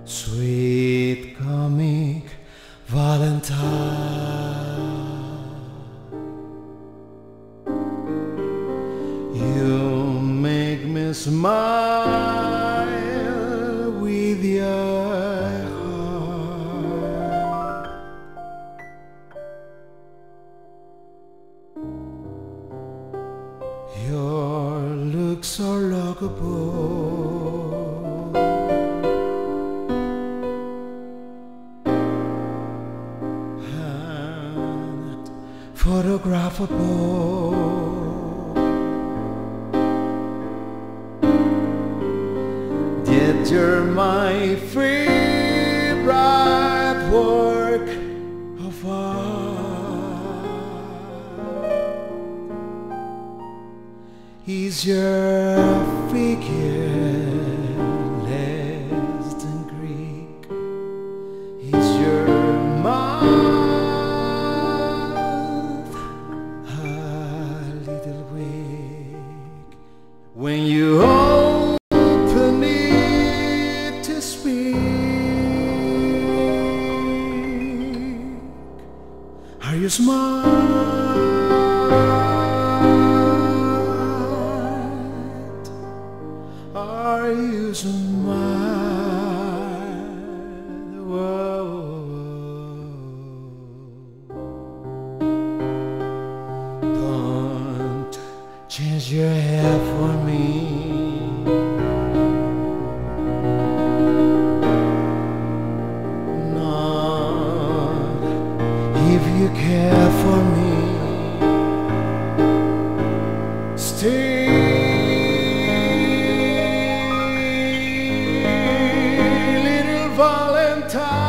Sweet comic Valentine, you make me smile with your heart. Your looks are lockable, photographable. Yet you're my favorite work of art. Is your figure less than Greek? Is your mouth when you open it to speak? Are you smart? Are you smart? Whoa. Don't change your hair for me. Not if you care for me. Stay, little Valentine.